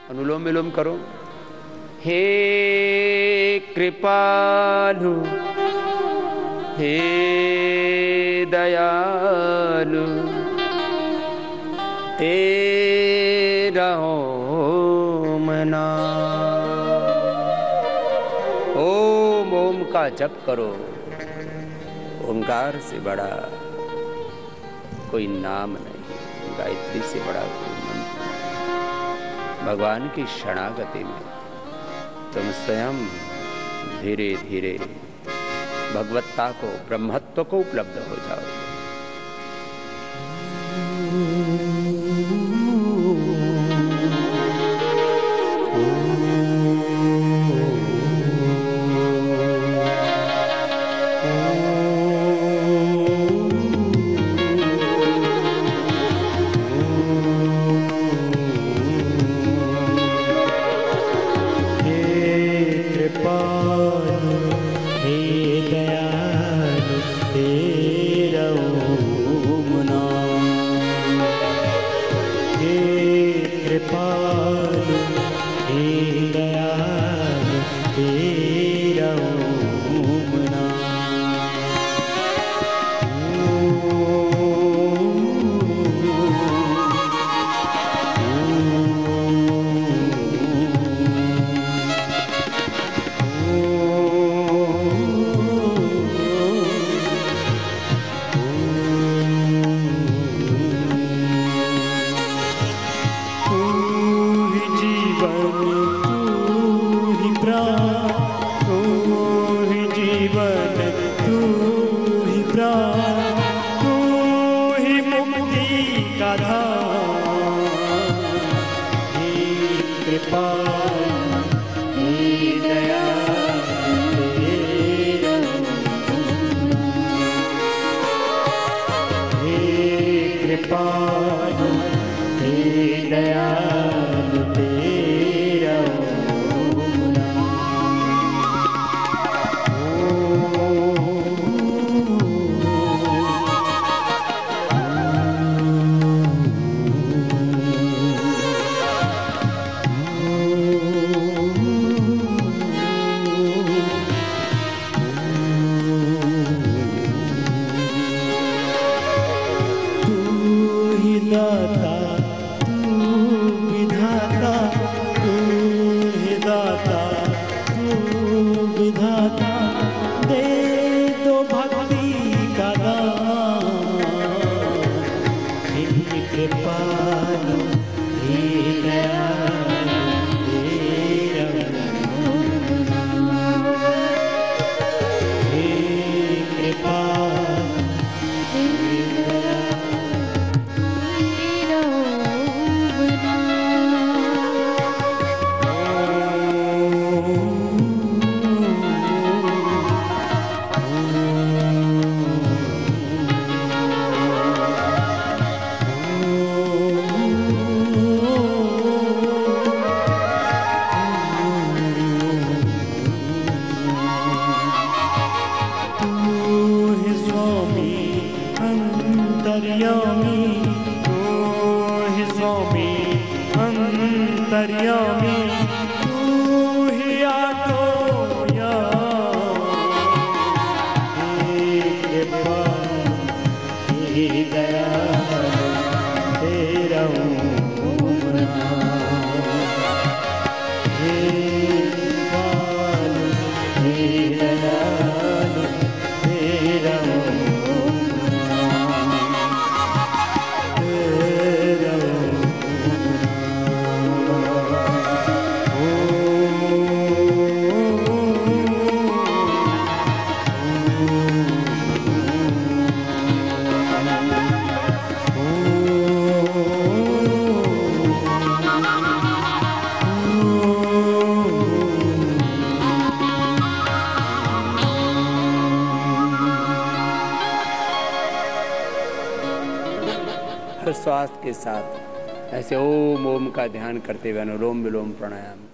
अनुलोम विलोम करो। हे कृपालु हे दयालु तेरा ओम नाम। ओम ओम का जप करो। ओंकार से बड़ा कोई नाम नहीं, गायत्री से बड़ा कोई मंत्र। भगवान की शरणागति में तुम स्वयं धीरे धीरे भगवत्ता को, ब्रह्मत्व को उपलब्ध हो जाओ। श्वास के साथ ऐसे ओम ओम का ध्यान करते हुए अनुलोम विलोम प्राणायाम